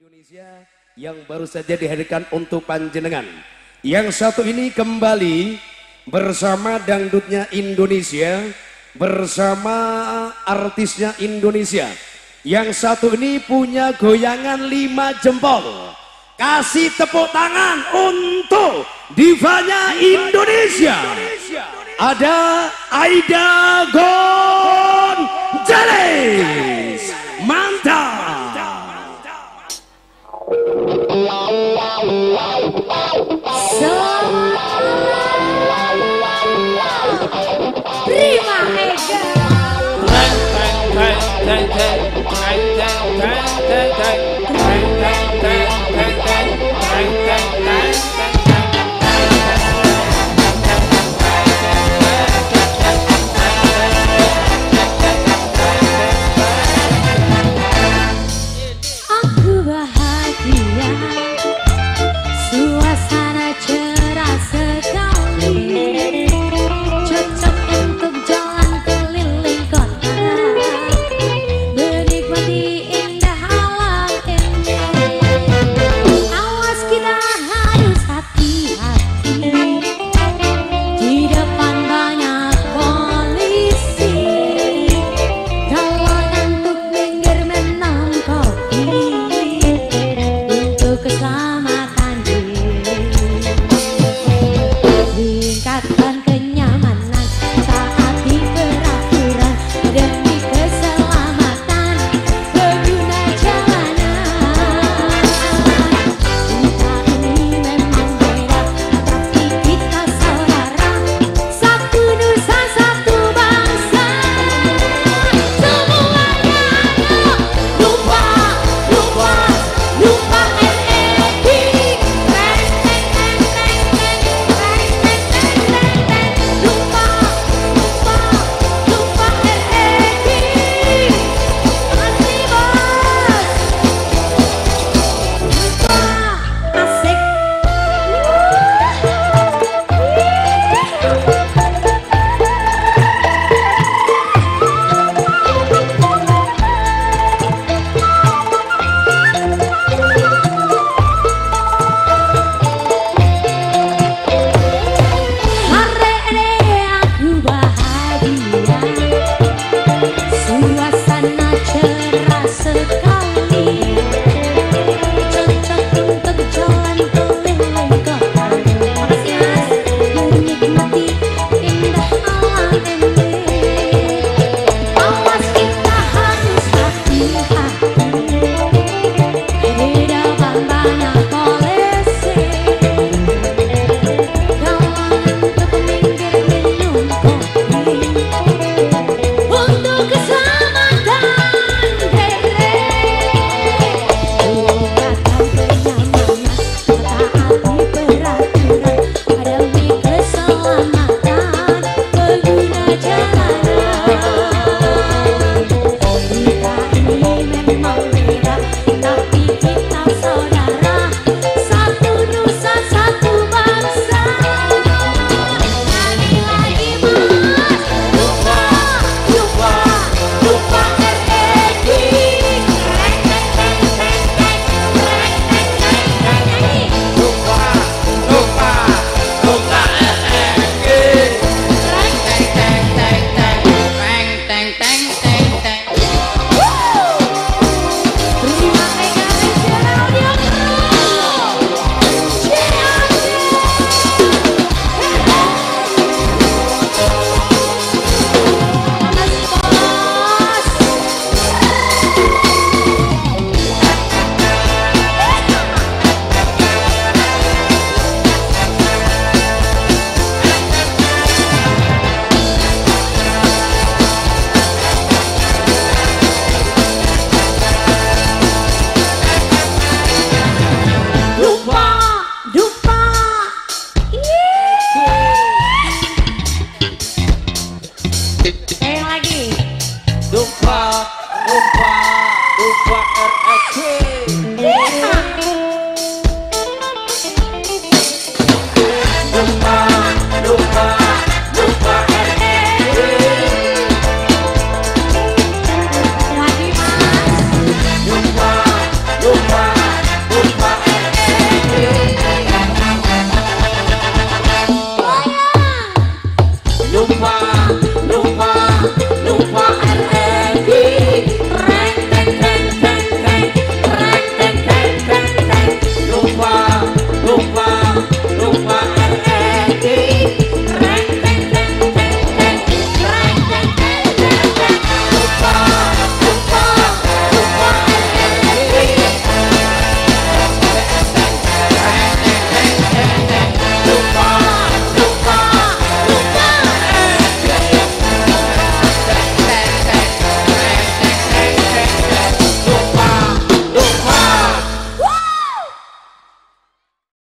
Indonesia yang baru saja dihadirkan untuk panjenengan. Yang satu ini kembali bersama dangdutnya Indonesia, bersama artisnya Indonesia. Yang satu ini punya goyangan 5 jempol. Kasih tepuk tangan untuk divanya Indonesia. Ada Aida Gonzales. Mantap. Prima aku bahagia, suasana cerah sekali, cocok untuk jalan keliling kota, menikmati indah alam ini. Awas kita harus hati-hati, di depan banyak polisi. Kalau ngantuk minggir minum kopi, untuk keselamatan diri. Tingkatkan kenyamanan saat di peraturan demi keselamatan pengguna jalanan. Kita ini memang beda, tapi kita saudara, satu nusa satu bangsa. Semuanya lupa NEI. Lupa NEI. Asli bos. Asik. Hari ini aku bahagia, suasana cerah sekali, cocok untuk jalan keliling kota. Makasih mas, menikmati indah alam ini. Awas kita harus hati-hati, di depan banyak